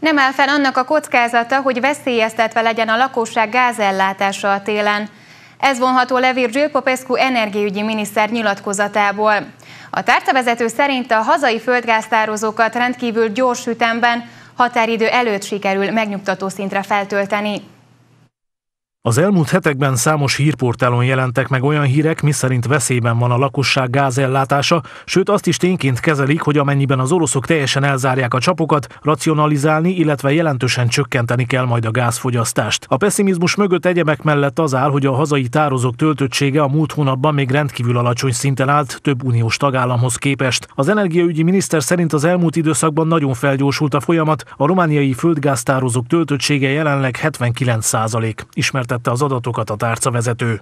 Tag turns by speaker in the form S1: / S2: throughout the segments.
S1: Nem áll fenn annak a kockázata, hogy veszélyeztetve legyen a lakosság gázellátása a télen. Ez vonható le Virgil Popescu energiaügyi miniszter nyilatkozatából. A tárcavezető szerint a hazai földgáztározókat rendkívül gyors ütemben, határidő előtt sikerül megnyugtató szintre feltölteni.
S2: Az elmúlt hetekben számos hírportálon jelentek meg olyan hírek, miszerint veszélyben van a lakosság gázellátása, sőt azt is tényként kezelik, hogy amennyiben az oroszok teljesen elzárják a csapokat, racionalizálni, illetve jelentősen csökkenteni kell majd a gázfogyasztást. A pessimizmus mögött egyebek mellett az áll, hogy a hazai tározók töltöttsége a múlt hónapban még rendkívül alacsony szinten állt több uniós tagállamhoz képest. Az energiaügyi miniszter szerint az elmúlt időszakban nagyon felgyorsult a folyamat, a romániai földgáztározók töltöttsége jelenleg 79%. Ismertette az adatokat a tárcavezető.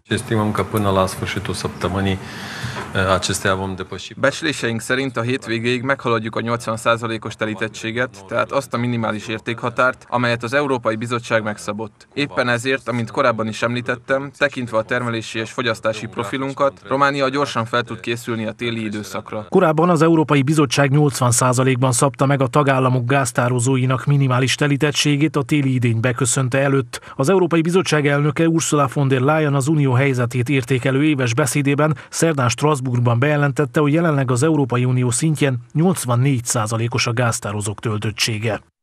S3: Becsléseink szerint a hétvégéig meghaladjuk a 80%-os telítettséget, tehát azt a minimális értékhatárt, amelyet az Európai Bizottság megszabott. Éppen ezért, amint korábban is említettem, tekintve a termelési és fogyasztási profilunkat, Románia gyorsan fel tud készülni a téli időszakra.
S2: Korábban az Európai Bizottság 80%-ban szabta meg a tagállamok gáztározóinak minimális telítettségét a téli idény beköszönte előtt. Az Európai Bizottság elnöke Ursula von der Leyen az unió helyzetét értékelő éves beszédében szerdán Strasbourgban bejelentette, hogy jelenleg az Európai Unió szintjén 84%-os a gáztározók töltöttsége.